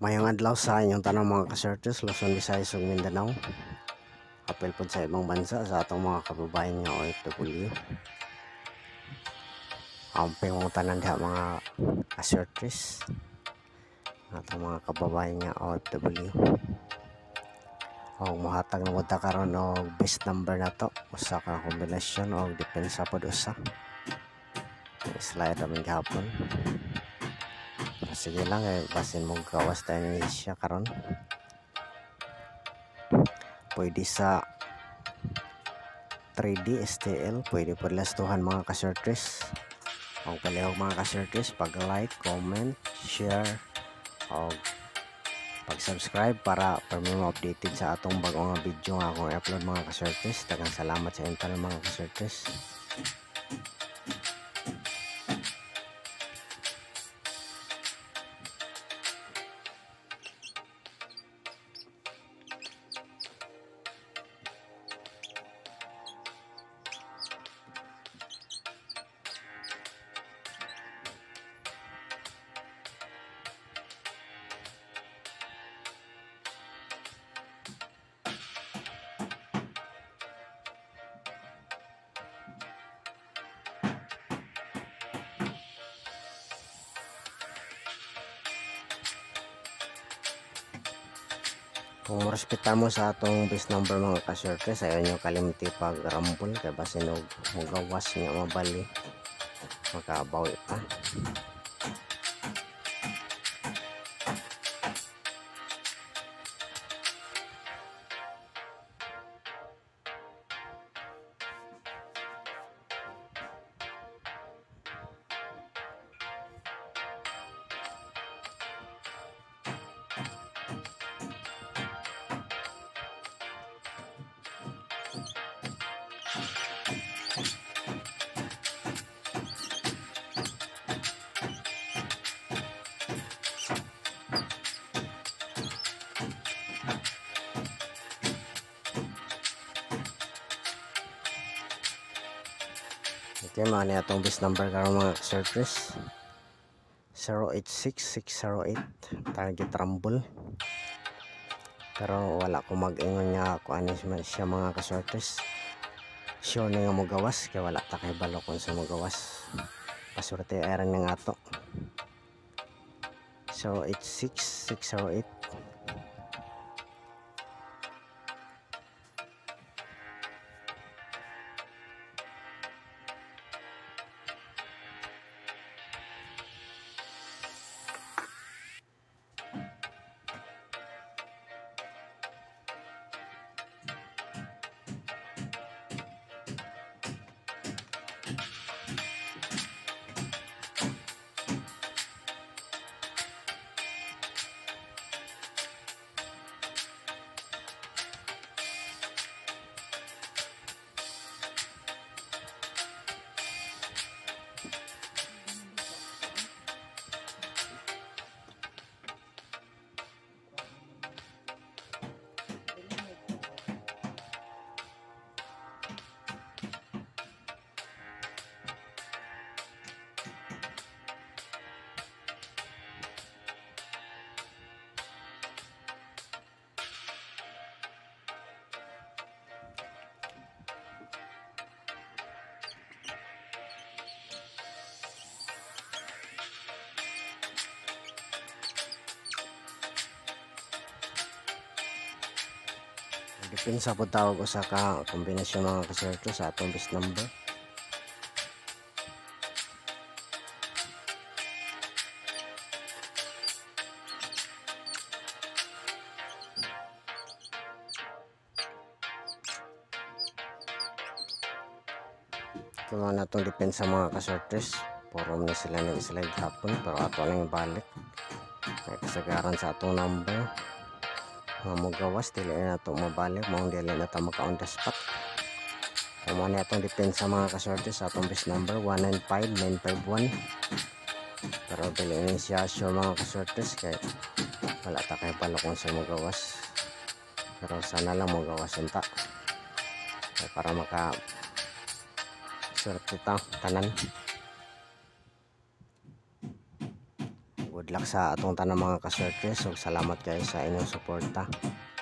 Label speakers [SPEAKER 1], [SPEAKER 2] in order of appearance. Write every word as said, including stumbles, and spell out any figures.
[SPEAKER 1] Mayong adlaw sa inyong tanang mga kasertes, Luzon, Visayas ug Mindanao. Apel po sa ibang bansa sa atong mga kababayan nga O F W. Ang pinguntanan diha mga kasertes, atong mga kababayan nga O F W. Og mohatag na mud ta karon og best number na to, usa ka kombinasyon og depensa pod usa. Slide ra gihapon. Sige lang eh, basin mong gawas tayo ni siya karon. Pwede sa three D S T L, pwede po lastuhan mga kasertes. Ang palihog mga kasertes, pag like, comment, share o pag subscribe para para mo updated sa atong bagong video nga akong upload mga kasertes. Daghang salamat sa internet mga kasertes. Kung respeta mo sa atong base number mga kasertes, ayaw nyo kalimti pag rumble kay basin og mugawas nga mabali makabawi pa. Okay, mga niya itong base number karon mga kasertes, zero eight six six zero eight target rumble. Pero wala ko mag-ingon nga kung ano siya mga kasertes. Sure na nga mo gawas kaya wala ta kay balo kung sa mo gawas. Pasurte aran nga ato. zero eight six six zero eight. Depensa po tawag usa ka kombinasyon mga kasertes sa atong base number. Kung ano itong depensa mga kasertes, puro na sila nag-slide hapon pero ato lang ibalik. May kasagaran sa atong number. Mga mugawas dili na ito mabalik, mga dili na ito maka on the spot. Kung ano itong depensa mga kasertes sa atong base number one nine five nine five one. Pero dili na siya sure mga kasertes kaya wala ta kay palo kung sa mugawas. Pero sana lang mugawas unta kaya para maka swerte ta tanan. good luck sa atong tanang mga kasortes, ug salamat kayo sa inyong suporta.